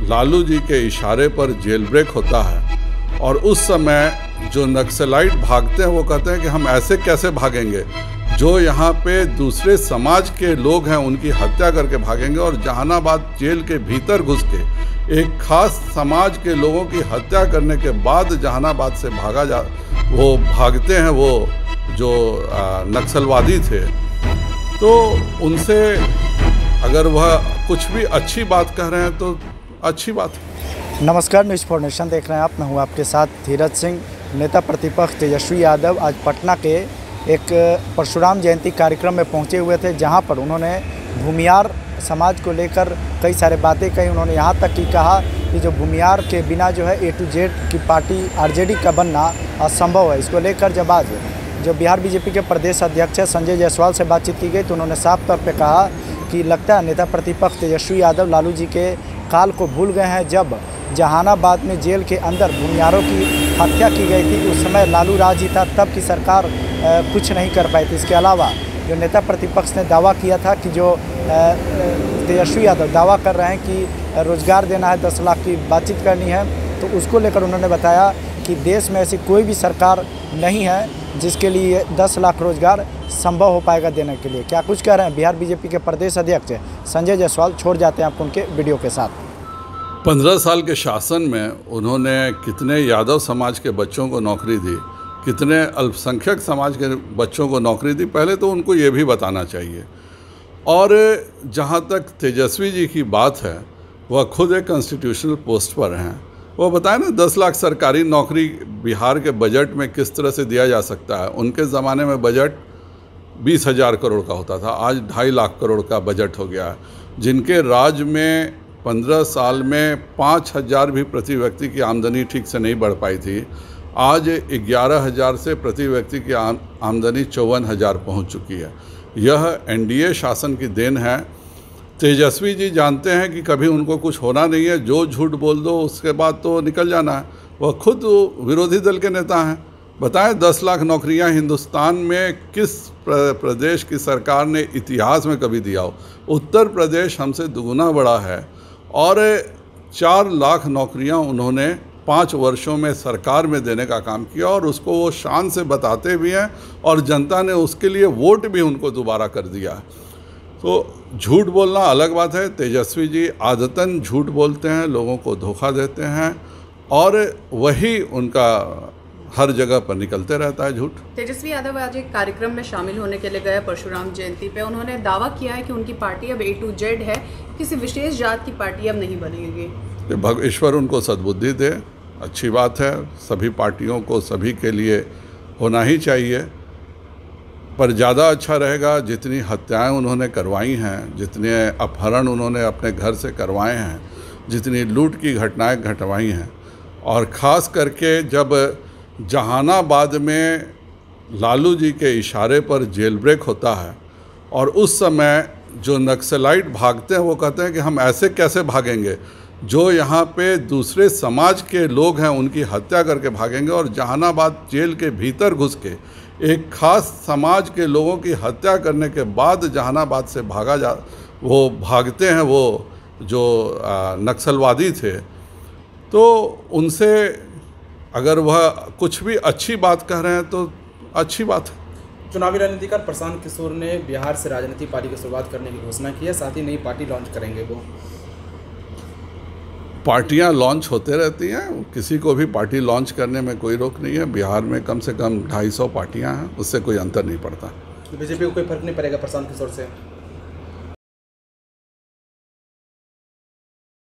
लालू जी के इशारे पर जेल ब्रेक होता है और उस समय जो नक्सलाइट भागते हैं वो कहते हैं कि हम ऐसे कैसे भागेंगे, जो यहाँ पे दूसरे समाज के लोग हैं उनकी हत्या करके भागेंगे, और जहानाबाद जेल के भीतर घुस के एक खास समाज के लोगों की हत्या करने के बाद जहानाबाद से वो भागते हैं, वो जो नक्सलवादी थे। तो उनसे अगर वह कुछ भी अच्छी बात कह रहे हैं तो अच्छी बात है। नमस्कार, न्यूज़ फॉर नेशन देख रहे हैं आप। मैं हूं आपके साथ धीरज सिंह। नेता प्रतिपक्ष तेजस्वी यादव आज पटना के एक परशुराम जयंती कार्यक्रम में पहुंचे हुए थे, जहां पर उन्होंने भूमियार समाज को लेकर कई सारे बातें कही। उन्होंने यहां तक कि कहा कि जो भूमियार के बिना जो है A to Z की पार्टी आरजेडी का बनना असंभव है। इसको लेकर जब आज जो बिहार बीजेपी के प्रदेश अध्यक्ष है संजय जायसवाल से बातचीत की गई, तो उन्होंने साफ तौर पर कहा कि लगता है नेता प्रतिपक्ष तेजस्वी यादव लालू जी के काल को भूल गए हैं। जब जहानाबाद में जेल के अंदर भूमियारों की हत्या की गई थी, उस समय लालू राज ही था, तब की सरकार कुछ नहीं कर पाई थी। इसके अलावा जो नेता प्रतिपक्ष ने दावा किया था कि जो तेजस्वी यादव दावा कर रहे हैं कि रोज़गार देना है, 10 लाख की बातचीत करनी है, तो उसको लेकर उन्होंने बताया कि देश में ऐसी कोई भी सरकार नहीं है जिसके लिए 10 लाख रोज़गार संभव हो पाएगा देने के लिए। क्या कुछ कह रहे हैं बिहार बीजेपी के प्रदेश अध्यक्ष संजय जायसवाल, छोड़ जाते हैं आपको उनके वीडियो के साथ। 15 साल के शासन में उन्होंने कितने यादव समाज के बच्चों को नौकरी दी, कितने अल्पसंख्यक समाज के बच्चों को नौकरी दी, पहले तो उनको ये भी बताना चाहिए। और जहाँ तक तेजस्वी जी की बात है, वह खुद एक कॉन्स्टिट्यूशनल पोस्ट पर हैं। वो बताएं ना 10 लाख सरकारी नौकरी बिहार के बजट में किस तरह से दिया जा सकता है। उनके ज़माने में बजट 20,000 करोड़ का होता था, आज 2.5 लाख करोड़ का बजट हो गया है। जिनके राज में 15 साल में 5,000 भी प्रति व्यक्ति की आमदनी ठीक से नहीं बढ़ पाई थी, आज 11,000 से प्रति व्यक्ति की आमदनी 54,000 पहुँच चुकी है। यह एनडीए शासन की देन है। तेजस्वी जी जानते हैं कि कभी उनको कुछ होना नहीं है, जो झूठ बोल दो उसके बाद तो निकल जाना है। वह खुद विरोधी दल के नेता हैं। बताएं 10 लाख नौकरियां हिंदुस्तान में किस प्रदेश की सरकार ने इतिहास में कभी दिया हो। उत्तर प्रदेश हमसे दुगुना बड़ा है और 4 लाख नौकरियां उन्होंने 5 वर्षों में सरकार में देने का काम किया, और उसको वो शान से बताते भी हैं और जनता ने उसके लिए वोट भी उनको दोबारा कर दिया। तो झूठ बोलना अलग बात है। तेजस्वी जी आदतन झूठ बोलते हैं, लोगों को धोखा देते हैं, और वही उनका हर जगह पर निकलते रहता है झूठ। तेजस्वी यादव आज एक कार्यक्रम में शामिल होने के लिए गए परशुराम जयंती पे। उन्होंने दावा किया है कि उनकी पार्टी अब A to Z है, किसी विशेष जात की पार्टी अब नहीं बनेगी। ईश्वर उनको सद्बुद्धि दे, अच्छी बात है। सभी पार्टियों को सभी के लिए होना ही चाहिए, पर ज़्यादा अच्छा रहेगा जितनी हत्याएं उन्होंने करवाई हैं, जितने अपहरण उन्होंने अपने घर से करवाए हैं, जितनी लूट की घटनाएं घटवाई हैं, और ख़ास करके जब जहानाबाद में लालू जी के इशारे पर जेल ब्रेक होता है और उस समय जो नक्सलाइट भागते हैं वो कहते हैं कि हम ऐसे कैसे भागेंगे, जो यहाँ पे दूसरे समाज के लोग हैं उनकी हत्या करके भागेंगे, और जहानाबाद जेल के भीतर घुस के एक खास समाज के लोगों की हत्या करने के बाद जहानाबाद से वो भागते हैं, वो जो नक्सलवादी थे। तो उनसे अगर वह कुछ भी अच्छी बात कह रहे हैं तो अच्छी बात है। चुनावी रणनीतिकार प्रशांत किशोर ने बिहार से राजनीति पार्टी की शुरुआत करने की घोषणा की है, साथ ही नई पार्टी लॉन्च करेंगे। वो पार्टियां लॉन्च होते रहती हैं, किसी को भी पार्टी लॉन्च करने में कोई रोक नहीं है। बिहार में कम से कम 250 पार्टियां हैं, उससे कोई अंतर नहीं पड़ता। बीजेपी को कोई फर्क नहीं पड़ेगा प्रशांत किशोर से?